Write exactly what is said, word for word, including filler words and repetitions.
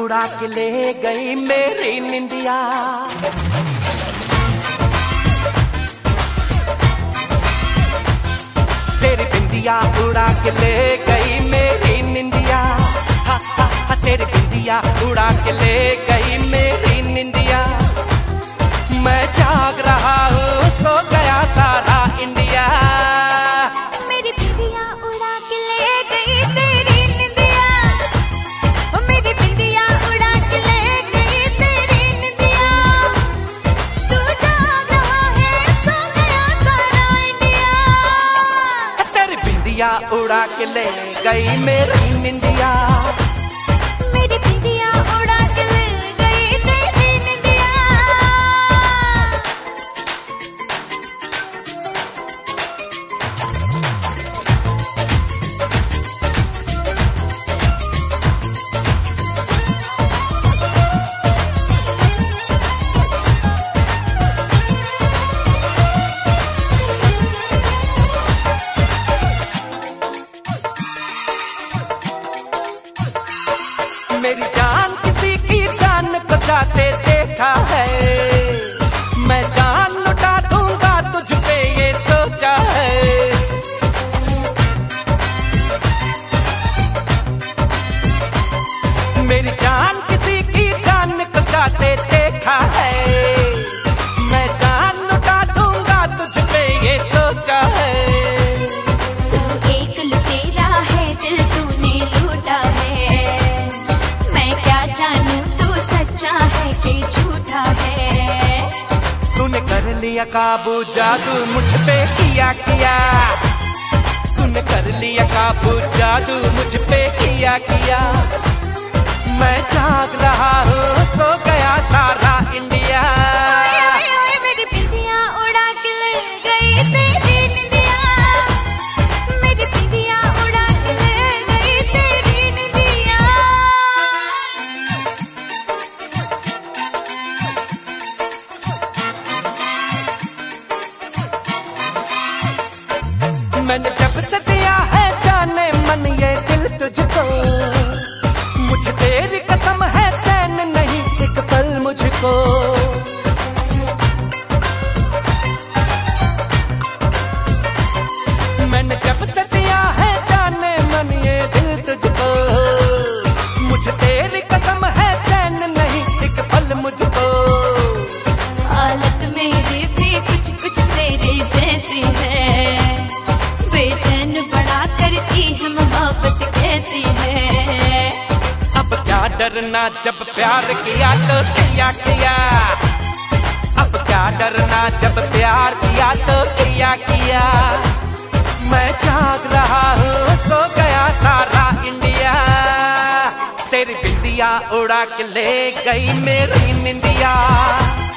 उड़ा के ले गई मेरी निंदिया। तेरी बिंदिया उड़ा के ले गई मेरी निंदिया। हा हा हा तेरी बिंदिया उड़ा के ले गई मेरी निंदिया। मैं जाग रहा हूँ सो गया सारा इंडिया। मेरी बिंदिया उड़ा के ले गई तेरी निंदिया। ओ मेरी बिंदिया उड़ा के ले गई तेरी निंदिया। तू जाग रहा है सो गया सारा इंडिया। तेरी बिंदिया उड़ा के ले गई मेरी निंदिया। मेरी बिंदिया उड़ा के ले गई तेरी निंदिया। मेरी जान किसी की जान को जाते देखा है। मैं जान लुटा दूंगा तुझ पे ये सोचा है। मेरी जान किसी की जान को जाते देखा है। मैं जान लुटा दूंगा तुझ पे ये सोचा है। तू एक लुटेरा है दिल तूने लूटा है। मैं क्या जानूं तू सच्चा है कि झूठा है। तूने कर लिया काबू जादू मुझ पे किया किया। तूने कर लिया काबू जादू मुझ पे किया किया। मैं जाग रहा हूँ सो गया सारा इंडिया। ओए ओए ओए मेरी बिंदिया उड़ा के ले गई तेरी निंदिया। मेरी बिंदिया उड़ा के ले गई तेरी निंदिया। मैंने जब से दिया है जाने मन ये दिल तुझको। मुझे तेरी कसम है चैन नहीं एक पल मुझको। मैंने जब से दिया है जाने मन ये दिल तुझको। मुझे तेरी कसम है चैन नहीं एक पल मुझको। हालत मेरी भी कुछ कुछ तेरे जैसी है। बेचैन बड़ा करती है मोहब्बत कैसी है। अब क्या डरना जब प्यार किया तो किया किया। अब क्या डरना जब प्यार किया तो किया किया। मैं जाग रहा हूँ सो गया सारा इंडिया। तेरी बिंदिया उड़ा के ले गई मेरी निंदिया।